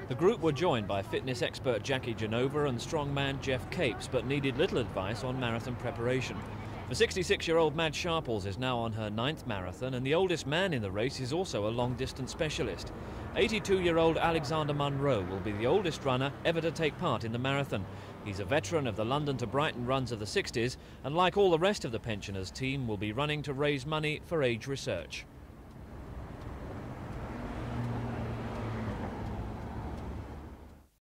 The group were joined by fitness expert Jackie Genova and strongman Jeff Capes, but needed little advice on marathon preparation. The 66-year-old Mad Sharples is now on her 9th marathon, and the oldest man in the race is also a long-distance specialist. 82-year-old Alexander Munro will be the oldest runner ever to take part in the marathon. He's a veteran of the London to Brighton runs of the 60s, and like all the rest of the pensioners' team, will be running to raise money for AIDS research.